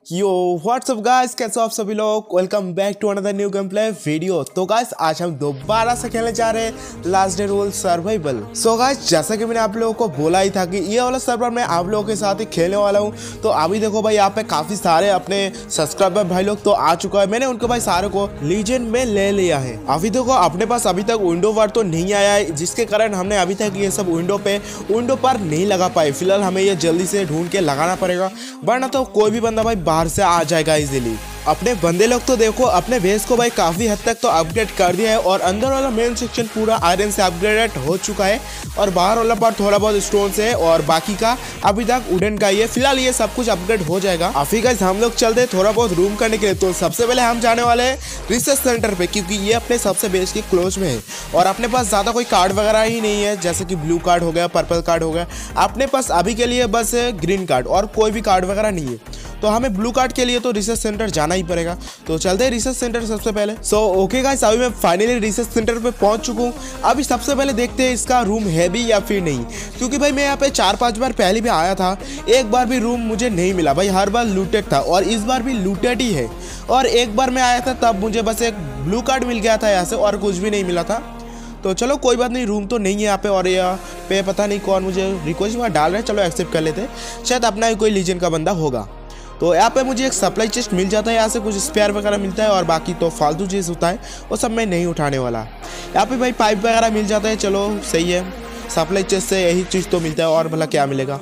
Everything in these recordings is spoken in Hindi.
यो व्हाट्सअप गाइस, कैसे हो आप सभी लोग। Welcome back to another new game play video. तो गाइस आज हम दोबारा से खेलने जा रहे हैं last day rule survival. So guys जैसा कि मैंने आप लोगों को बोला ही था कि ये वाला सर्वर मैं आप लोगों के साथ ही खेलने वाला हूँ। तो अभी देखो भाई यहाँ पे काफी सारे अपने सब्सक्राइबर भाई लोग तो आ चुका है। मैंने उनको भाई सारे को लीजेंड में ले लिया है। अभी देखो अपने पास अभी तक विंडो वार तो नहीं आया है, जिसके कारण हमने अभी तक ये सब विंडो पर नहीं लगा पाए। फिलहाल हमें ये जल्दी से ढूंढ के लगाना पड़ेगा, वरना तो कोई भी बंदा भाई बाहर से आ जाएगा इजीली। अपने बंदे लोग तो देखो अपने बेस को भाई काफी हद तक तो अपग्रेड कर दिया है और अंदर वाला मेन सेक्शन पूरा आयरन से अपग्रेडेड हो चुका है और बाहर वाला पार्ट थोड़ा बहुत स्टोन से है और बाकी का अभी तक वुडन का ही है। फिलहाल ये सब कुछ अपग्रेड हो जाएगा। अभी गाइस हम लोग चलते हैं थोड़ा बहुत रूम करने के लिए। तो सबसे पहले हम जाने वाले हैं रिसर्च सेंटर पे, क्योंकि ये अपने सबसे बेस के क्लोज में है और अपने पास ज्यादा कोई कार्ड वगैरह ही नहीं है, जैसे कि ब्लू कार्ड हो गया, पर्पल कार्ड हो गया। अपने पास अभी के लिए बस ग्रीन कार्ड और कोई भी कार्ड वगैरह नहीं है। तो हमें ब्लू कार्ड के लिए तो रिसर्च सेंटर जाना ही पड़ेगा। तो चलते हैं रिसर्च सेंटर सबसे पहले। सो ओके गाइस, अभी मैं फाइनली रिसर्च सेंटर पे पहुंच चुका हूँ। अभी सबसे पहले देखते हैं इसका रूम है भी या फिर नहीं, क्योंकि भाई मैं यहाँ पे 4-5 बार पहले भी आया था, एक बार भी रूम मुझे नहीं मिला भाई। हर बार लूटेड था और इस बार भी लूटेड ही है। और एक बार मैं आया था तब मुझे बस एक ब्लू कार्ड मिल गया था यहाँ से और कुछ भी नहीं मिला था। तो चलो कोई बात नहीं, रूम तो नहीं है यहाँ पे। और यहाँ पे पता नहीं कौन मुझे रिक्वेस्ट में डाल रहे हैं, चलो एक्सेप्ट कर लेते हैं, शायद अपना ही कोई लीजेंड का बंदा होगा। तो यहाँ पे मुझे एक सप्लाई चेस्ट मिल जाता है, यहाँ से कुछ स्पेयर वगैरह मिलता है और बाकी तो फालतू चीज़ होता है वो सब मैं नहीं उठाने वाला। यहाँ पे भाई पाइप वगैरह मिल जाता है, चलो सही है। सप्लाई चेस्ट से यही चीज़ तो मिलता है और भला क्या मिलेगा।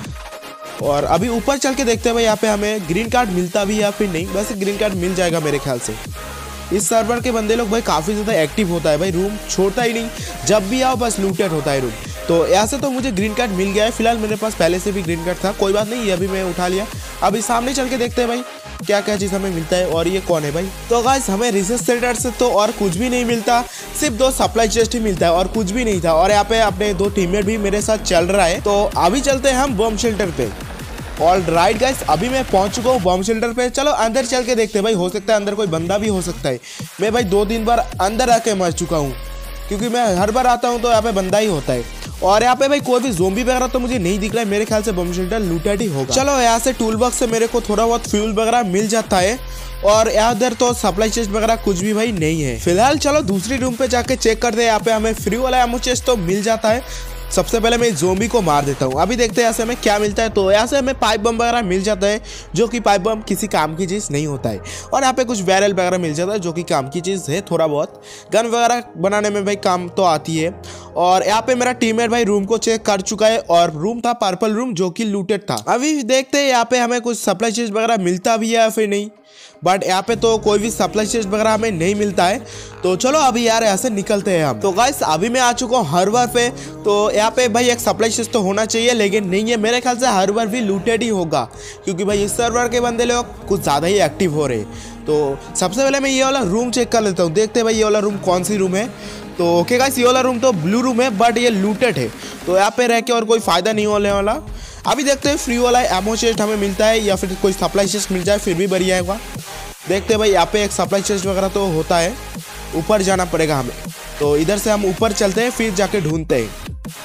और अभी ऊपर चल के देखते हैं भाई यहाँ पे हमें ग्रीन कार्ड मिलता भी या फिर नहीं। वैसे ग्रीन कार्ड मिल जाएगा मेरे ख्याल से। इस सर्वर के बंदे लोग भाई काफ़ी ज़्यादा एक्टिव होता है भाई, रूम छोड़ता ही नहीं, जब भी आओ बस लूटेड होता है रूम। तो यहाँ से तो मुझे ग्रीन कार्ड मिल गया है। फिलहाल मेरे पास पहले से भी ग्रीन कार्ड था, कोई बात नहीं, ये अभी मैं उठा लिया। अभी सामने चल के देखते हैं भाई क्या क्या चीज़ हमें मिलता है। और ये कौन है भाई। तो गाइस हमें रिसर्च सेंटर से तो और कुछ भी नहीं मिलता, सिर्फ 2 सप्लाई चेस्ट ही मिलता है और कुछ भी नहीं था। और यहाँ पे अपने 2 टीममेट भी मेरे साथ चल रहा है। तो अभी चलते हैं हम बम शेल्टर पे। ऑल राइट गाइस, अभी मैं पहुंच चुका हूँ बम शेल्टर पे। चलो अंदर चल के देखते हैं भाई, हो सकता है अंदर कोई बंदा भी हो सकता है। मैं भाई 2-3 बार अंदर आके मर चुका हूँ, क्योंकि मैं हर बार आता हूँ तो यहाँ पे बंदा ही होता है। और यहाँ पे भाई कोई भी ज़ोंबी वगैरह तो मुझे नहीं दिख रहा है। मेरे ख्याल से बम शेल्टर लूटेड ही होगा। चलो यहाँ से टूल बॉक्स से मेरे को थोड़ा बहुत फ्यूल वगैरह मिल जाता है और यहाँ उधर तो सप्लाई चेस्ट वगैरह कुछ भी भाई नहीं है। फिलहाल चलो दूसरी रूम पे जाके चेक करते हैं। यहाँ पे हमें फ्री वाला एमो चेस्ट तो मिल जाता है। सबसे पहले मैं ज़ोंबी को मार देता हूँ। अभी देखते हैं यहाँ से हमें क्या मिलता है। तो यहाँ से हमें पाइप बम वगैरह मिल जाता है, जो कि पाइप बम किसी काम की चीज़ नहीं होता है। और यहाँ पे कुछ बैरल वगैरह मिल जाता है, जो कि काम की चीज़ है। थोड़ा बहुत गन वगैरह बनाने में भाई काम तो आती है। और यहाँ पे मेरा टीममेट भाई रूम को चेक कर चुका है और रूम था पर्पल रूम, जो कि लूटेड था। अभी देखते हैं यहाँ पे हमें कुछ सप्लाई चीज वगैरह मिलता भी है या फिर नहीं, बट यहाँ पे तो कोई भी सप्लाई चेस्ट वगैरह हमें नहीं मिलता है। तो चलो अभी यार यहाँ से निकलते हैं हम। तो गाइस अभी मैं आ चुका हूँ हर्बर पे। तो यहाँ पे भाई एक सप्लाई चेस्ट तो होना चाहिए, लेकिन नहीं है। मेरे ख्याल से हर्बर भी लूटेड ही होगा, क्योंकि भाई इस सर्वर के बंदे लोग कुछ ज़्यादा ही एक्टिव हो रहे। तो सबसे पहले मैं ये वाला रूम चेक कर लेता हूँ, देखते हैं भाई ये वाला रूम कौन सी रूम है। तो ओके गाइस, ये वाला रूम तो ब्लू रूम है, बट ये लूटेड है, तो यहाँ पे रह के और कोई फ़ायदा नहीं होने वाला। अभी देखते हैं फ्री वाला एमो चेस्ट हमें मिलता है या फिर कोई सप्लाई चेस्ट मिल जाए, फिर भी बढ़िया होगा। देखते हैं भाई, यहाँ पे एक सप्लाई चेस्ट वगैरह तो होता है, ऊपर जाना पड़ेगा हमें। तो इधर से हम ऊपर चलते हैं, फिर जाके ढूंढते हैं।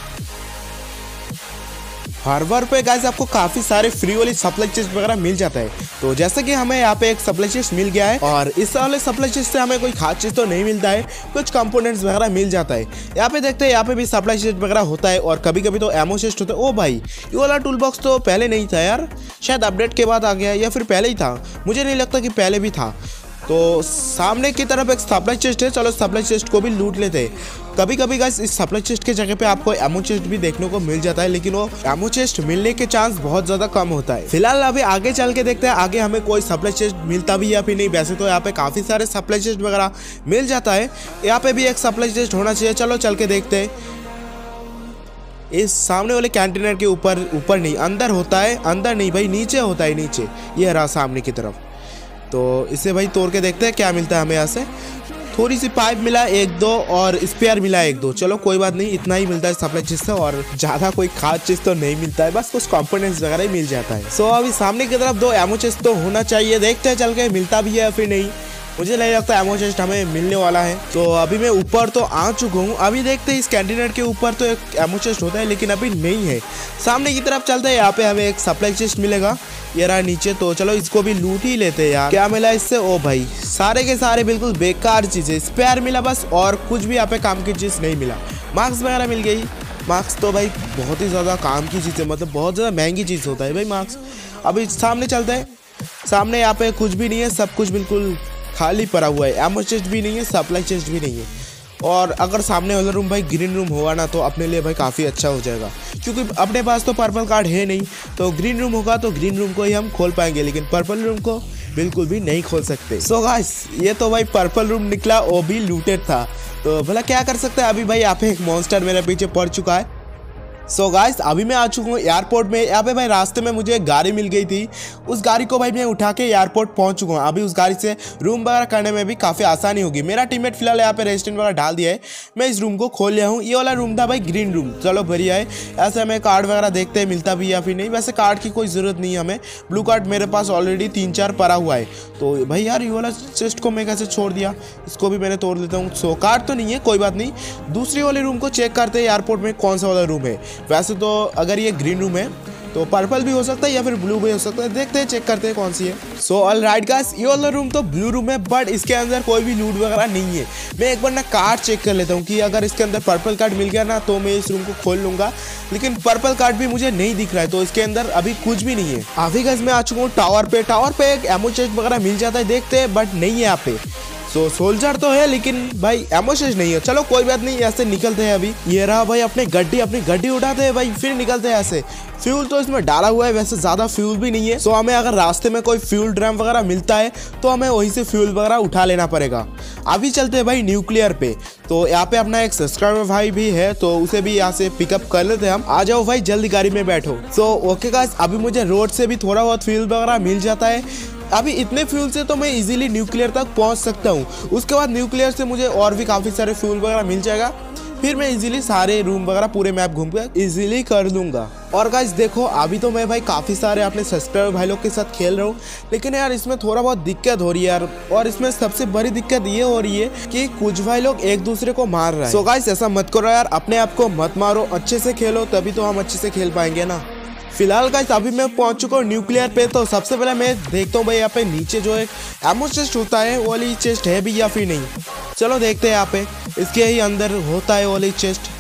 हार्बर पे गाइस आपको काफ़ी सारे फ्री वाली सप्लाई चेस्ट वगैरह मिल जाता है। तो जैसे कि हमें यहाँ पे एक सप्लाई चेस्ट मिल गया है और इस वाले सप्लाई चेस्ट से हमें कोई खास चीज़ तो नहीं मिलता है, कुछ कंपोनेंट्स वगैरह मिल जाता है। यहाँ पे देखते हैं, यहाँ पे भी सप्लाई चेस्ट वगैरह होता है और कभी कभी तो एमो चेस्ट होता है। ओ भाई, ये वाला टूल बॉक्स तो पहले नहीं था यार, शायद अपडेट के बाद आ गया या फिर पहले ही था, मुझे नहीं लगता कि पहले भी था। तो सामने की तरफ एक सप्लाई चेस्ट है, चलो सप्लाई चेस्ट को भी लूट लेते हैं। कभी कभी गाइस इस सप्लाई चेस्ट के जगह पे आपको एमो चेस्ट भी देखने को मिल जाता है, लेकिन वो एमो चेस्ट मिलने के चांस बहुत ज़्यादा कम होता है। फिलहाल अभी आगे चल के देखते हैं आगे हमें कोई सप्लाई चेस्ट मिलता भी या फिर नहीं। वैसे तो यहाँ पे काफ़ी सारे सप्लाई चेस्ट वगैरह मिल जाता है, यहाँ पे भी एक सप्लाई चेस्ट होना चाहिए। चलो चल के देखते हैं। इस सामने वाले कैंटीनर के ऊपर नहीं, अंदर होता है। अंदर नहीं भाई, नीचे होता है, नीचे ये रहा सामने की तरफ। तो इसे भाई तोड़ के देखते हैं क्या मिलता है हमें। यहाँ से थोड़ी सी पाइप मिला 1-2 और स्पेयर मिला 1-2, चलो कोई बात नहीं, इतना ही मिलता है सप्लाई चीज से और ज़्यादा कोई खास चीज़ तो नहीं मिलता है, बस कुछ कंपोनेंट्स वगैरह ही मिल जाता है। सो अभी सामने की तरफ 2 एमो चेस्ट तो होना चाहिए, देखते हैं चल के मिलता भी है या फिर नहीं। मुझे नहीं लगता एमो चेस्ट हमें मिलने वाला है। तो अभी मैं ऊपर तो आ चुका हूँ। अभी देखते हैं इस कैंटीनेट के ऊपर तो एक एमो चेस्ट होता है लेकिन अभी नहीं है। सामने की तरफ चलते हैं, यहाँ पे हमें एक सप्लाई चेस्ट मिलेगा, ये रहा नीचे। तो चलो इसको भी लूट ही लेते हैं यार। क्या मिला इससे? ओ भाई सारे के सारे बिल्कुल बेकार चीजें, स्पेयर मिला बस, और कुछ भी यहाँ पे काम की चीज नहीं मिला। मार्क्स वगैरह मिल गई। मार्क्स तो भाई बहुत ही ज़्यादा काम की चीज़ है, मतलब बहुत ज़्यादा महंगी चीज़ होता है भाई मार्क्स। अभी सामने चलते हैं। सामने यहाँ पे कुछ भी नहीं है, सब कुछ बिल्कुल खाली पड़ा हुआ है। एमो चेस्ट भी नहीं है, सप्लाई चेस्ट भी नहीं है। और अगर सामने वाला रूम भाई ग्रीन रूम होगा ना तो अपने लिए भाई काफ़ी अच्छा हो जाएगा, क्योंकि अपने पास तो पर्पल कार्ड है नहीं। तो ग्रीन रूम होगा तो ग्रीन रूम को ही हम खोल पाएंगे, लेकिन पर्पल रूम को बिल्कुल भी नहीं खोल सकते। सो गाइस ये तो भाई पर्पल रूम निकला, वो भी लूटेड था। तो भला क्या कर सकते हैं। अभी भाई यहाँ पे एक मॉन्स्टर मेरे पीछे पड़ चुका है। सो गाइस अभी मैं आ चुका हूँ एयरपोर्ट में। यहाँ पे भाई रास्ते में मुझे एक गाड़ी मिल गई थी, उस गाड़ी को भाई मैं उठा के एयरपोर्ट पहुँच चुका हूँ। अभी उस गाड़ी से रूम वगैरह करने में भी काफ़ी आसानी होगी। मेरा टीममेट फिलहाल यहाँ पे रेस्टोरेंट वगैरह डाल दिया है, मैं इस रूम को खोल लिया हूँ। ये वाला रूम था भाई ग्रीन रूम, चलो बढ़िया है। ऐसे हमें कार्ड वगैरह देखते हैं मिलता भी या फिर नहीं। वैसे कार्ड की कोई ज़रूरत नहीं है हमें, ब्लू कार्ड मेरे पास ऑलरेडी 3-4 पड़ा हुआ है। तो भाई यार ये वाला चेस्ट को मैं कैसे छोड़ दिया, इसको भी मैंने तोड़ देता हूँ। सो कार्ड तो नहीं है, कोई बात नहीं। दूसरी वाले रूम को चेक करते हैं एयरपोर्ट में कौन सा वाला रूम है। वैसे तो अगर ये ग्रीन रूम है तो पर्पल भी हो सकता है या फिर ब्लू भी हो सकता है, देखते हैं चेक करते हैं कौन सी है। सो ऑलराइट गाइस ये वाला रूम तो ब्लू रूम है, बट इसके अंदर कोई भी लूट वगैरह नहीं है। मैं एक बार ना कार्ड चेक कर लेता हूँ कि अगर इसके अंदर पर्पल कार्ड मिल गया ना तो मैं इस रूम को खोल लूंगा, लेकिन पर्पल कार्ड भी मुझे नहीं दिख रहा है, तो इसके अंदर अभी कुछ भी नहीं है। अभी गाइस मैं आ चुका हूँ टावर पे। टावर पे एक एमो चेस्ट वगैरह मिल जाता है, देखते हैं, बट नहीं है यहाँ पे। सो सोल्जर तो है लेकिन भाई एमो चेस्ट नहीं है। चलो कोई बात नहीं, ऐसे निकलते हैं। अभी ये रहा भाई अपनी गड्डी उठाते हैं भाई, फिर निकलते हैं ऐसे। फ्यूल तो इसमें डाला हुआ है, वैसे ज़्यादा फ्यूल भी नहीं है। सो हमें अगर रास्ते में कोई फ्यूल ड्रम वगैरह मिलता है तो हमें वहीं से फ्यूल वगैरह उठा लेना पड़ेगा। अभी चलते हैं भाई न्यूक्लियर पे। तो यहाँ पे अपना एक सब्सक्राइबर भाई भी है, तो उसे भी यहाँ से पिकअप कर लेते हैं हम। आ जाओ भाई जल्दी गाड़ी में बैठो। सो ओके गाइस अभी मुझे रोड से भी थोड़ा बहुत फ्यूल वगैरह मिल जाता है। अभी इतने फ्यूल से तो मैं इजीली न्यूक्लियर तक पहुंच सकता हूं। उसके बाद न्यूक्लियर से मुझे और भी काफ़ी सारे फ्यूल वगैरह मिल जाएगा, फिर मैं इजीली सारे रूम वगैरह पूरे मैप घूम कर इजीली कर दूंगा। और गाइस देखो अभी तो मैं भाई काफ़ी सारे अपने सब्सक्राइबर भाई लोग के साथ खेल रहा हूँ, लेकिन यार इसमें थोड़ा बहुत दिक्कत हो रही है यार। और इसमें सबसे बड़ी दिक्कत ये हो रही है कि कुछ भाई लोग एक दूसरे को मार रहे हैं। सो गाइस ऐसा मत करो यार, अपने आप को मत मारो, अच्छे से खेलो, तभी तो हम अच्छे से खेल पाएंगे ना। फिलहाल गाइस अभी मैं पहुंच चुका हूँ न्यूक्लियर पे। तो सबसे पहले मैं देखता हूँ भाई यहाँ पे नीचे जो एक एमो चेस्ट होता है वो वाली चेस्ट है भी या फिर नहीं। चलो देखते हैं यहाँ पे, इसके ही अंदर होता है वो वाली चेस्ट।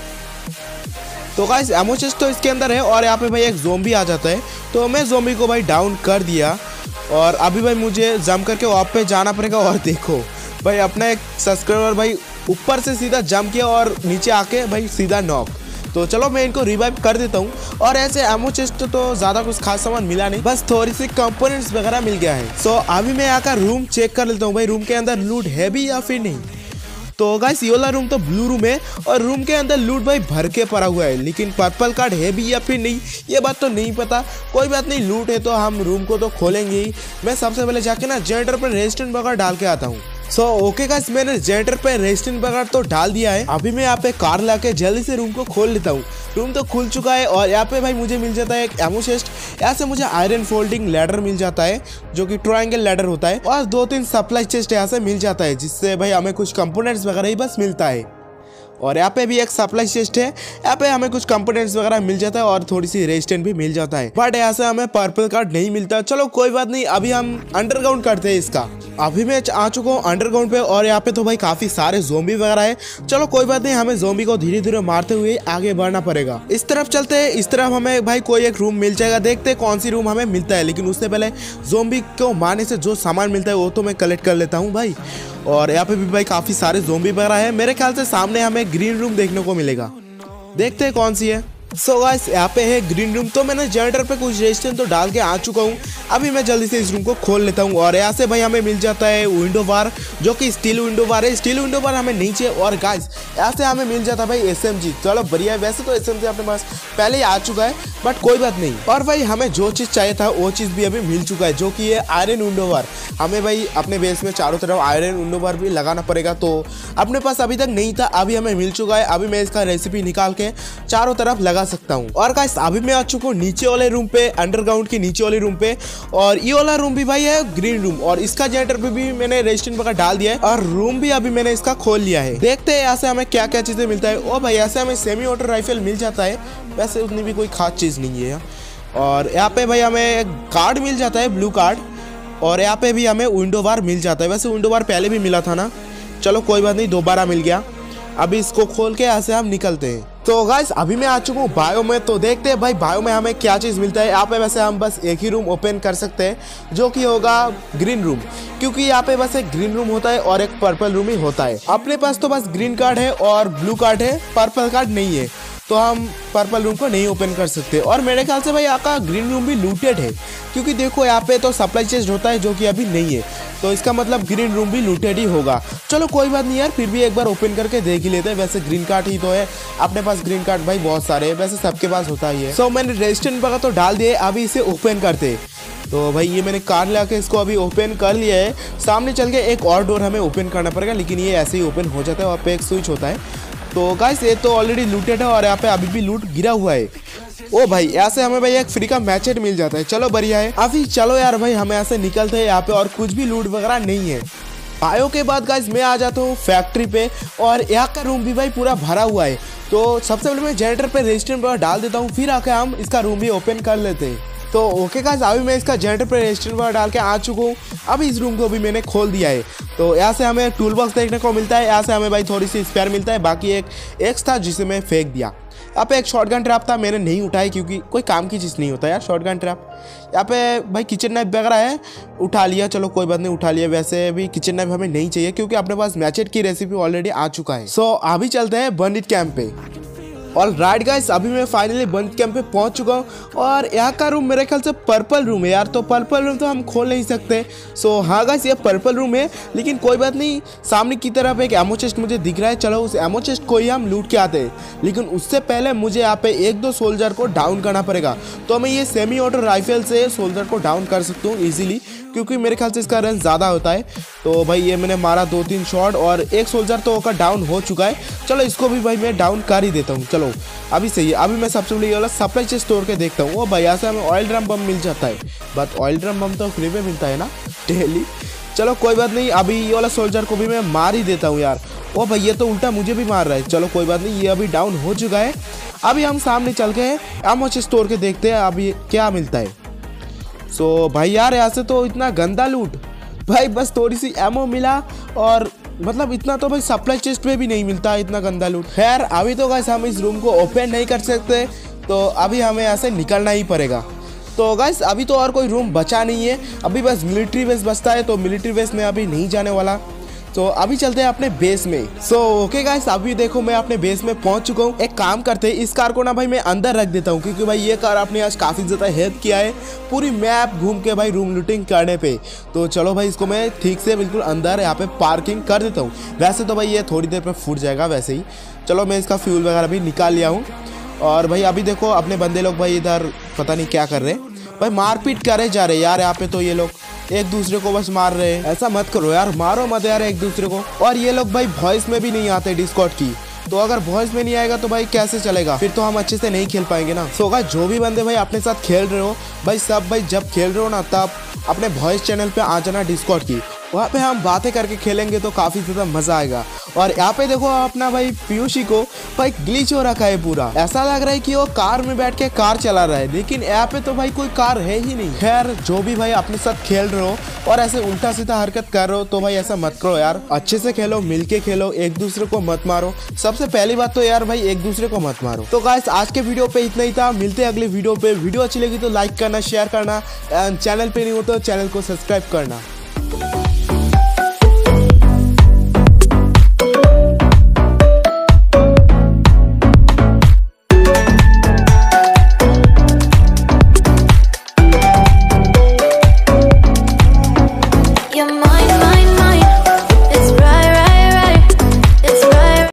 तो गाइस एमो चेस्ट तो इसके अंदर है, और यहाँ पे भाई एक ज़ोंबी आ जाता है, तो मैं ज़ोंबी को भाई डाउन कर दिया। और अभी भाई मुझे जंप करके वहाँ पे जाना पड़ेगा। और देखो भाई अपना एक सब्सक्राइबर भाई ऊपर से सीधा जंप किया और नीचे आके भाई सीधा नॉक। तो चलो मैं इनको रिवाइव कर देता हूँ। और ऐसे एमो चेस्ट तो ज़्यादा कुछ खास सामान मिला नहीं, बस थोड़ी सी कंपोनेंट्स वगैरह मिल गया है। सो अभी मैं आकर रूम चेक कर लेता हूँ भाई रूम के अंदर लूट है भी या फिर नहीं। तो गाइस ये वाला रूम तो ब्लू रूम है, और रूम के अंदर लूट भाई भर के पड़ा हुआ है, लेकिन पर्पल कार्ड है भी या फिर नहीं ये बात तो नहीं पता। कोई बात नहीं, लूट है तो हम रूम को तो खोलेंगे ही। मैं सबसे पहले जाके ना जनरेटर पर रेजिस्टेंट वगैरह डाल के आता हूँ। सो ओके गाइस मैंने जनरेटर पे रेजिस्टेंट वगैरह तो डाल दिया है। अभी मैं यहाँ पे कार लाके जल्दी से रूम को खोल लेता हूँ। रूम तो खुल चुका है, और यहाँ पे भाई मुझे मिल जाता है एक एमो चेस्ट। यहाँ से मुझे आयरन फोल्डिंग लैडर मिल जाता है, जो कि ट्रायंगल लैडर होता है, और 2-3 सप्लाई चेस्ट यहाँ से मिल जाता है, जिससे भाई हमें कुछ कंपोनेंट्स वगैरह ही बस मिलता है। और यहाँ पे भी एक सप्लाई चेस्ट है, यहाँ पे हमें कुछ कंपोनेंट्स वगैरह मिल जाता है और थोड़ी सी रेजिस्टेंट भी मिल जाता है, बट यहाँ से हमें पर्पल कार्ड नहीं मिलता। चलो कोई बात नहीं, अभी हम अंडरग्राउंड करते हैं इसका। अभी मैं आ चुका हूँ अंडरग्राउंड पे, और यहाँ पे तो भाई काफी सारे ज़ोंबी वगैरह है। चलो कोई बात नहीं, हमें ज़ोंबी को धीरे धीरे मारते हुए आगे बढ़ना पड़ेगा। इस तरफ चलते हैं, इस तरफ हमें भाई कोई एक रूम मिल जाएगा, देखते हैं कौन सी रूम हमें मिलता है। लेकिन उससे पहले ज़ोंबी को मारने से जो सामान मिलता है वो तो मैं कलेक्ट कर लेता हूँ भाई। और यहाँ पे भी भाई काफी सारे ज़ोंबी वगैरह है। मेरे ख्याल से सामने हमें ग्रीन रूम देखने को मिलेगा, देखते हैं कौन सी है। सो गाइस यहाँ पे है ग्रीन रूम। तो मैंने जनरेटर पे कुछ रेजिस्टेंस तो डाल के आ चुका हूँ। अभी मैं जल्दी से इस रूम को खोल लेता हूँ। और यहाँ से भाई हमें मिल जाता है विंडो बार, जो कि स्टील विंडो बार है। स्टील विंडो बार हमें नहीं चाहिए। और गाइस यहाँ से हमें मिल जाता है भाई SMG। चलो बढ़िया है, वैसे तो SMG अपने पास पहले ही आ चुका है, बट कोई बात नहीं। और भाई हमें जो चीज़ चाहिए था वो चीज़ भी अभी मिल चुका है, जो कि है आयरन विंडो बार। हमें भाई अपने बेस में चारों तरफ आयरन विंडो बार भी लगाना पड़ेगा, तो अपने पास अभी तक नहीं था, अभी हमें मिल चुका है। अभी मैं इसका रेसिपी निकाल के चारों तरफ लगा सकता हूँ। और गाइस अभी मैं आ चुका हूँ नीचे वाले रूम पे, अंडरग्राउंड के नीचे वाले रूम पे। और ये वाला रूम भी भाई है ग्रीन रूम, और इसका जनरेटर पे भी मैंने रेजिस्टेंस वगैरह डाल दिया है, और रूम भी अभी मैंने इसका खोल लिया है। देखते हैं यहाँ से हमें क्या क्या चीजें मिलता है। ओ भाई यहाँ से हमें सेमी ऑटो राइफल मिल जाता है, वैसे उतनी भी कोई खास चीज नहीं है। और यहाँ पे भाई हमें कार्ड मिल जाता है, ब्लू कार्ड। और यहाँ पे भी हमें विंडो बार मिल जाता है, वैसे विंडो बार पहले भी मिला था ना, चलो कोई बात नहीं, दोबारा मिल गया। अभी इसको खोल के यहाँ से हम निकलते हैं। तो गाइस अभी मैं आ चुका हूँ बायो में, तो देखते हैं भाई बायो में हमें क्या चीज़ मिलता है। यहाँ पे वैसे हम बस एक ही रूम ओपन कर सकते हैं, जो कि होगा ग्रीन रूम, क्योंकि यहाँ पे बस एक ग्रीन रूम होता है और एक पर्पल रूम ही होता है। अपने पास तो बस ग्रीन कार्ड है और ब्लू कार्ड है, पर्पल कार्ड नहीं है, तो हम पर्पल रूम को नहीं ओपन कर सकते। और मेरे ख्याल से भाई यहाँ का ग्रीन रूम भी लूटेड है, क्योंकि देखो यहाँ पे तो सप्लाई चेस्ट होता है जो कि अभी नहीं है, तो इसका मतलब ग्रीन रूम भी लूटेड ही होगा। चलो कोई बात नहीं यार, फिर भी एक बार ओपन करके देख ही लेते हैं। वैसे ग्रीन कार्ड ही तो है, अपने पास ग्रीन कार्ड भाई बहुत सारे हैं, वैसे सबके पास होता ही है। सो मैंने रेजिस्टेंस वगैरह तो डाल दिए, अभी इसे ओपन करते। तो भाई ये मैंने कार ला के इसको अभी ओपन कर लिया है। सामने चल के एक और डोर हमें ओपन करना पड़ेगा, लेकिन ये ऐसे ही ओपन हो जाता है, वहाँ पे एक स्विच होता है। तो गाइस ये तो ऑलरेडी लूटेड है, और यहाँ पे अभी भी लूट गिरा हुआ है। ओ भाई यहाँ से हमें भाई एक फ्री का मैचेट मिल जाता है, चलो बढ़िया है। अभी चलो यार भाई हम यहाँ से निकलते हैं, यहाँ पे और कुछ भी लूट वगैरह नहीं है। बायो के बाद गाइस मैं आ जाता हूँ फैक्ट्री पे, और यहाँ का रूम भी भाई पूरा भरा हुआ है। तो सबसे पहले मैं जनरेटर पे रेजिस्टेंस वगैरह डाल देता हूँ, फिर आके हम इसका रूम भी ओपन कर लेते हैं। तो ओके गाइस अभी मैं इसका जनरेटर पे रेजिस्टेंस वगैरह डाल के आ चुका हूँ। अभी इस रूम को भी मैंने खोल दिया है। तो यहाँ से हमें टूल बॉक्स देखने को मिलता है, यहाँ से हमें भाई थोड़ी सी स्पेयर मिलता है, बाकी एक एक्स था जिसे मैं फेंक दिया। यहाँ पे एक शॉटगन ट्रैप था, मैंने नहीं उठाई क्योंकि कोई काम की चीज़ नहीं होता यार शॉटगन ट्रैप। यहाँ पे भाई किचन नाइफ वगैरह है, उठा लिया, चलो कोई बात नहीं, उठा लिया। वैसे भी किचन नाइफ हमें नहीं चाहिए, क्योंकि अपने पास मैचेट की रेसिपी ऑलरेडी आ चुका है। सो अभी चलते हैं बंडिट कैंप पे। और राइट गाइस अभी मैं फाइनली बंद कैंप पे पहुंच चुका हूँ, और यहाँ का रूम मेरे ख्याल से पर्पल रूम है यार, तो पर्पल रूम तो हम खोल नहीं सकते। सो हाँ गाइस ये पर्पल रूम है, लेकिन कोई बात नहीं, सामने की तरफ एक एमो चेस्ट मुझे दिख रहा है, चलो उस एमो चेस्ट को ही हम लूट के आते हैं। लेकिन उससे पहले मुझे यहाँ पे एक दो सोल्जर को डाउन करना पड़ेगा। तो मैं ये सेमी ऑटो राइफल से सोल्जर को डाउन कर सकता हूँ ईजिली, क्योंकि मेरे ख्याल से इसका रन ज़्यादा होता है। तो भाई ये मैंने मारा 2-3 शॉट, और एक सोल्जर तो होकर डाउन हो चुका है। चलो इसको भी भाई मैं डाउन कर ही देता हूँ। चलो अभी सही है। अभी मैं सबसे पहले ये वाला सप्लाई चेस्ट तोड़ के देखता हूँ। वो भाई यहाँ से हमें ऑयल ड्रम बम मिल जाता है, बट ऑयल ड्रम बम तो फ्री में मिलता है ना डेली। चलो कोई बात नहीं, अभी ये वाला सोल्जर को भी मैं मार ही देता हूँ यार। ओ भाई ये तो उल्टा मुझे भी मार रहा है, चलो कोई बात नहीं, ये अभी डाउन हो चुका है। अभी हम सामने चल के एमो चेस्ट तोड़ के देखते हैं अभी क्या मिलता है। सो भाई यार यहाँ से तो इतना गंदा लूट, भाई बस थोड़ी सी एमो मिला, और मतलब इतना तो भाई सप्लाई चेस्ट पे भी नहीं मिलता इतना गंदा लूट। खैर अभी तो गाइस हम इस रूम को ओपन नहीं कर सकते, तो अभी हमें यहाँ से निकलना ही पड़ेगा। तो गाइस अभी तो और कोई रूम बचा नहीं है, अभी बस मिलिट्री बेस बचता है, तो मिलिट्री बेस में अभी नहीं जाने वाला। तो अभी चलते हैं अपने बेस में। सो ओके गाइस अभी देखो मैं अपने बेस में पहुंच चुका हूँ। एक काम करते हैं, इस कार को ना भाई मैं अंदर रख देता हूँ, क्योंकि भाई ये कार अपने आज काफ़ी ज़्यादा हेल्प किया है पूरी मैप घूम के भाई रूम लूटिंग करने पे। तो चलो भाई इसको मैं ठीक से बिल्कुल अंदर यहाँ पे पार्किंग कर देता हूँ। वैसे तो भाई ये थोड़ी देर पर फूट जाएगा वैसे ही। चलो मैं इसका फ्यूल वगैरह भी निकाल लिया हूँ। और भाई अभी देखो अपने बंदे लोग भाई इधर पता नहीं क्या कर रहे हैं, भाई मारपीट करे जा रहे यार। यहाँ पे तो ये लोग एक दूसरे को बस मार रहे हैं, ऐसा मत करो यार, मारो मत यार एक दूसरे को। और ये लोग भाई वॉइस में भी नहीं आते डिस्कॉर्ड की, तो अगर वॉइस में नहीं आएगा तो भाई कैसे चलेगा, फिर तो हम अच्छे से नहीं खेल पाएंगे ना। सो गाइस जो भी बंदे भाई अपने साथ खेल रहे हो भाई, सब भाई जब खेल रहे हो ना तब अपने वॉइस चैनल पे आ जाना डिस्कॉर्ड की, वहाँ पे हम बातें करके खेलेंगे तो काफ़ी ज़्यादा मज़ा आएगा। और यहाँ पे देखो अपना भाई पीयूषी को भाई ग्लिच हो रखा है पूरा, ऐसा लग रहा है कि वो कार में बैठ के कार चला रहा है, लेकिन यहाँ पे तो भाई कोई कार है ही नहीं। खैर जो भी भाई अपने साथ खेल रहे हो और ऐसे उल्टा सीधा हरकत कर रहे हो तो भाई ऐसा मत करो यार, अच्छे से खेलो, मिलके खेलो, एक दूसरे को मत मारो। सबसे पहली बात तो यार भाई एक दूसरे को मत मारो। तो गाइस आज के वीडियो पे इतना ही था, मिलते हैं अगले वीडियो पे। वीडियो अच्छी लगी तो लाइक करना, शेयर करना, चैनल पे नहीं हो तो चैनल को सब्सक्राइब करना।